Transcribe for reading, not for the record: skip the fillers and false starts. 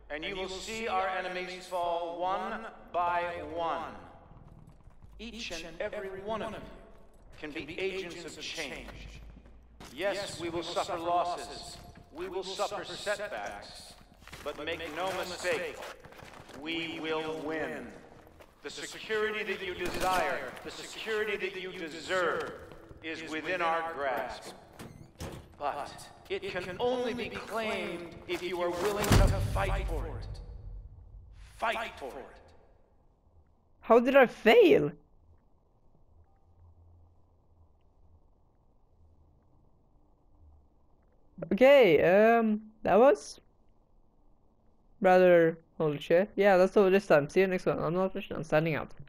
and you will see our enemies fall one by one. Each and every one of you can be agents of change. Yes, we will suffer losses. We will suffer setbacks. But make no mistake, we will win. The security that you desire, the security that you deserve, is within our grasp. But it can only be claimed if you are willing to fight for it. Fight for it. How did I fail? Okay, that was rather holy shit. Yeah, that's all this time. See you next one. I'm not I'm signing out.